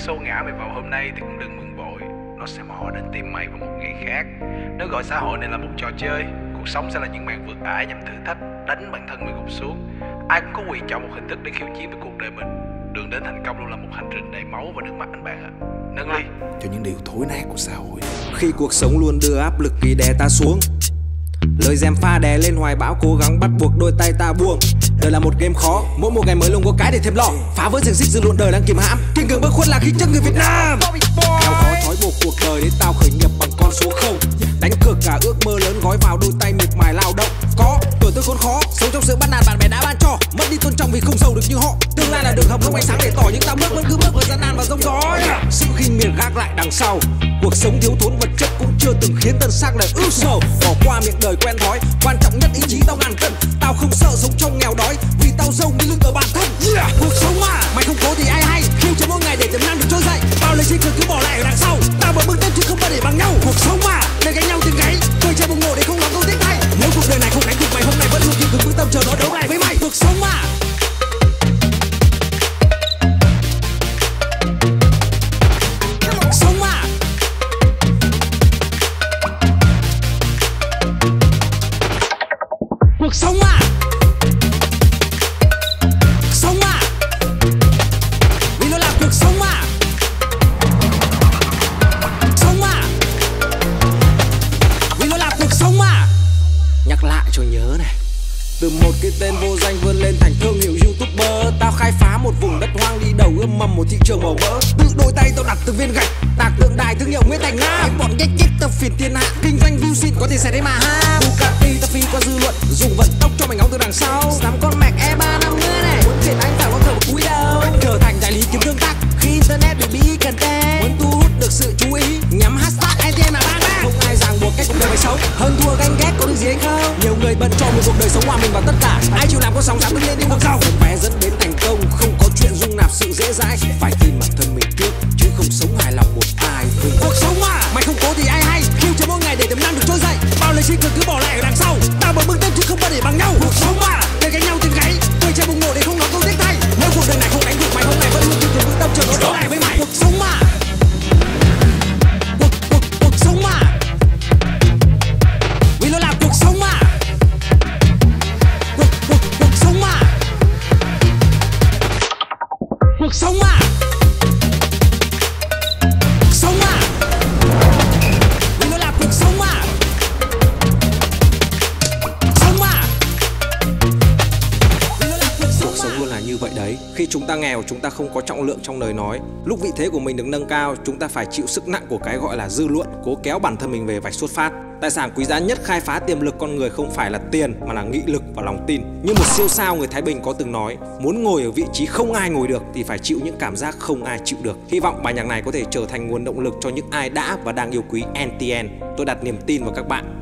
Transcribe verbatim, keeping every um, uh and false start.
xô ngã mày vào hôm nay thì cũng đừng mừng vội. Nó sẽ mò đến tìm mày vào một ngày khác. Nếu gọi xã hội này là một trò chơi, cuộc sống sẽ là những màn vượt ải nhằm thử thách, đánh bản thân mày gục xuống. Ai cũng có quyền chọn một hình thức để khiêu chiến với cuộc đời mình. Đường đến thành công luôn là một hành trình đầy máu và nước mắt anh bạn ạ. À. Nâng ly cho những điều thối nát của xã hội. Khi cuộc sống luôn đưa áp lực kỳ đè ta xuống, lời dèm pha đè lên hoài bão, cố gắng bắt buộc đôi tay ta buông. Đời là một game khó, mỗi một ngày mới luôn có cái để thêm lo. Phá vỡ xiềng xích dư luận đời đang kìm hãm, kiên cường bất khuất là khí chất người Việt Nam. Theo khói thói buộc cuộc đời đến tao khởi nghiệp bằng con số không. Đánh cược cả ước mơ lớn gói vào đôi tay miệt mài lao động. Có tuổi tôi khốn khó, sống trong sự bắt nạt bạn bè đã ban cho, mất đi tôn trọng vì không giàu được như họ. Tương lai là đường hầm không ánh sáng để tỏ, nhưng ta bước vẫn cứ bước vào gian nan và giông gió. Sự khinh miệt gác lại đằng sau, cuộc sống thiếu thốn vật chất cũng chưa từng khiến tân xác đời ưu sầu. Bỏ qua miệng đời quen thói, quan trọng nhất ý chí tao ngàn cân. Tao không sợ sống trong nghèo đói, vì tao giàu như lưng ở bản thân. Yeah. Cuộc sống mà mày không cố thì ai hay, khiêu chiến mỗi ngày để tiềm năng được trôi dậy. Bao lời xin cứ cứ bỏ lại ở đằng sau, tao vẫn bước tiếp chứ không bao để bằng nhau. Cuộc sống mà để gánh nhau từng gáy, cười chơi bùng nổ để không làm công tiếc thay. Nếu cuộc đời này không đánh được mày, hôm nay vẫn luôn kiên cường vững tâm chờ nó đấu lại với mày. Cuộc sống mà sống mà cuộc sống mà sống mà vì nó là cuộc sống mà sống mà vì nó là cuộc sống mà. Nhắc lại cho nhớ này, từ một cái tên vô danh vươn lên thành thương hiệu YouTuber. Tao khai phá một vùng đất hoang, đi đầu ươm mầm một thị trường màu mỡ. Tự đôi tay tao đặt từng viên gạch, tạc tượng đài thương hiệu Nguyễn Thành Nam. Những bọn ghét ghét tao phiền thiên hạ, kinh doanh view xin có tiền xài đấy mà ha. Bugatti tao phi qua dư luận, dùng vận tốc cho mày ngóng từ đằng sau. Sắm con Mac e ba năm nữa này, muốn tiền anh phải có thở một cúi đầu. Trở thành đại lý kiếm tương tác khi internet bị bí content, muốn thu hút được sự chú ý, nhắm hashtag i tê em mà ban bang. Không ai ràng buộc cách cuộc đời mày sống, hơn thua ganh ghét có được gì hay không. Nhiều người bận cho một cuộc đời sống hòa mình vào tất cả, ai chịu làm con sóng dám đứng lên đi ngược dòng. Bé dẫn đến thành công, không có chuyện dung nạp sự dễ dãi, phải tin bản thân mình trước chứ không sống hài lòng một ai. Cuộc sống mà mày không cố thì ai hay, khiêu chiến mỗi ngày để tiềm năng được trôi dậy. Bao lời xin cứ cứ bỏ lại ở đằng sau, tao vẫn bước tiếp chứ không bao để bằng nhau. Cuộc sống mà để gánh nhau từng gáy, cười chơi bùng nổ để không nói câu tiếc thay. Nếu cuộc đời này không đánh được mày, hôm nay vẫn luôn kiên cường vững tâm chờ nó đấu lại với mày. Cuộc sống mà cuộc cuộc cuộc sống mà vì nó là cuộc sống mà cuộc cuộc cuộc sống mà cuộc sống mà sống mà vì nó là cuộc sống mà sống mà vì nó là cuộc sống. Cuộc sống luôn là như vậy đấy. Khi chúng ta nghèo, chúng ta không có trọng lượng trong lời nói. Lúc vị thế của mình được nâng cao, chúng ta phải chịu sức nặng của cái gọi là dư luận, cố kéo bản thân mình về vạch xuất phát. Tài sản quý giá nhất khai phá tiềm lực con người không phải là tiền mà là nghị lực và lòng tin. Như một siêu sao người Thái Bình có từng nói, muốn ngồi ở vị trí không ai ngồi được thì phải chịu những cảm giác không ai chịu được. Hy vọng bài nhạc này có thể trở thành nguồn động lực cho những ai đã và đang yêu quý en tê en. Tôi đặt niềm tin vào các bạn.